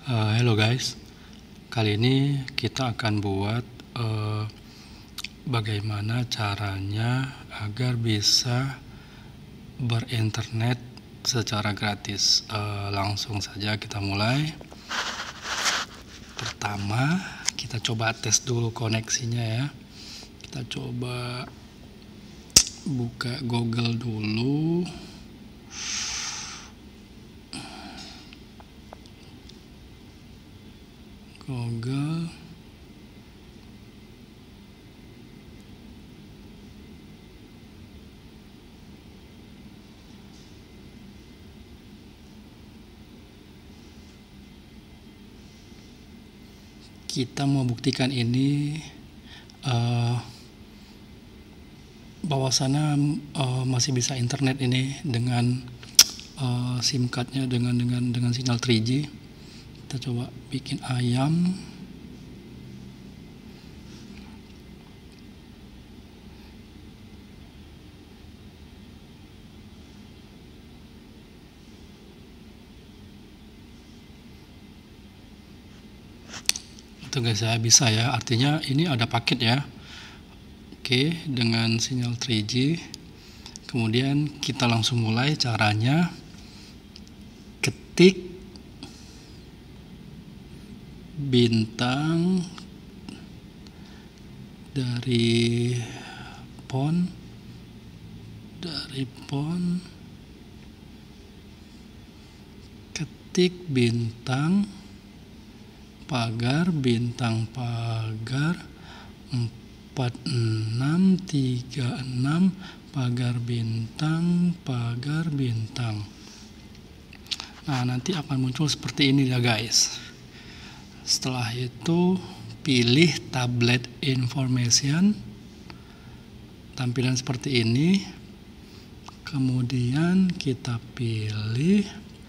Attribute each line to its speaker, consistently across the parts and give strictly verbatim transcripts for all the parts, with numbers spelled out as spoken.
Speaker 1: Uh, Hello guys, kali ini kita akan buat uh, bagaimana caranya agar bisa berinternet secara gratis. Uh, langsung saja kita mulai. Pertama kita coba tes dulu koneksinya ya. Kita coba buka Google dulu. Google kita mau buktikan ini uh, bahwasannya uh, masih bisa internet ini dengan uh, SIM cardnya dengan dengan dengan sinyal tiga G. Kita coba bikin ayam. Itu guys ya, bisa ya, artinya ini ada paket ya. Oke, dengan sinyal tiga G. Kemudian kita langsung mulai caranya. Ketik bintang dari phone dari phone ketik bintang pagar bintang pagar empat enam tiga enam pagar bintang pagar bintang. Nah, nanti akan muncul seperti ini ya guys. Setelah itu pilih tablet information, tampilan seperti ini. Kemudian kita pilih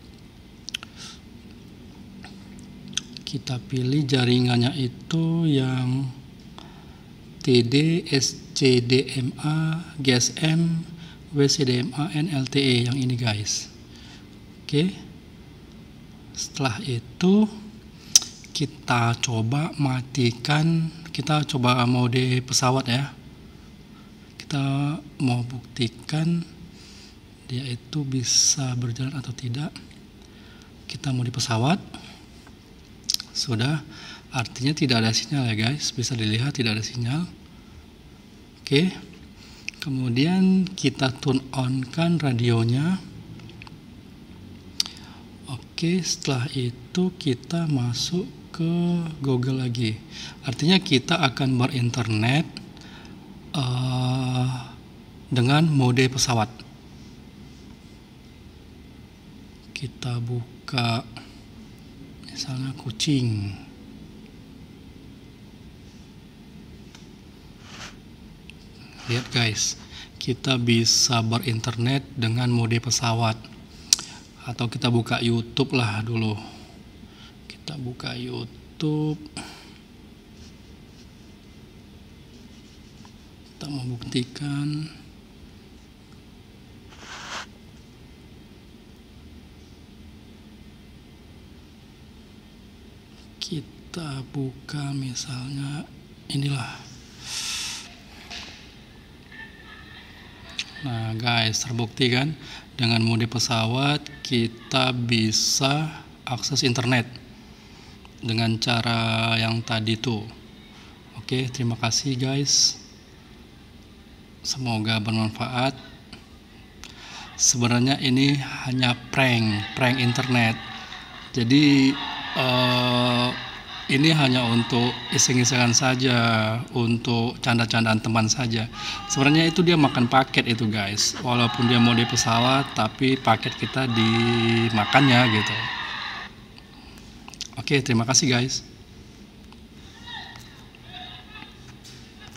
Speaker 1: kita pilih jaringannya itu yang T D, S C D M A, G S M, W C D M A, N L T E yang ini guys. Oke. Setelah itu kita coba matikan, kita coba mode pesawat ya. Kita mau buktikan dia itu bisa berjalan atau tidak. Kita mode pesawat. Sudah, artinya tidak ada sinyal ya guys. Bisa dilihat tidak ada sinyal. Oke. Kemudian kita turn on kan radionya. Oke, setelah itu kita masuk ke Google lagi. Artinya kita akan berinternet uh, dengan mode pesawat. Kita buka misalnya kucing. Lihat guys, kita bisa berinternet dengan mode pesawat. Atau kita buka YouTube lah dulu. Kita buka YouTube. Kita mau buktikan. Kita buka misalnya inilah. Nah guys, terbukti kan dengan mode pesawat kita bisa akses internet dengan cara yang tadi tuh. Oke, terima kasih guys. Semoga bermanfaat. Sebenarnya ini hanya prank, prank internet. Jadi uh, ini hanya untuk iseng-isengan saja, untuk canda-candaan teman saja. Sebenarnya itu dia makan paket itu guys. Walaupun dia mode pesawat, tapi paket kita dimakannya gitu. Oke, terima kasih guys.